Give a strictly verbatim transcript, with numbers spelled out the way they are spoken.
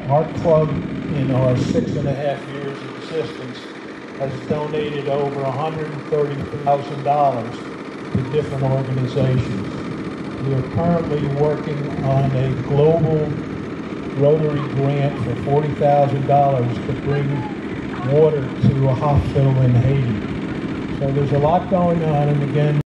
Our club, in our six and a half years of existence, has donated over one hundred thirty thousand dollars to different organizations. We are currently working on a global Rotary grant for forty thousand dollars to bring water to a hospital in Haiti. So there's a lot going on, and again,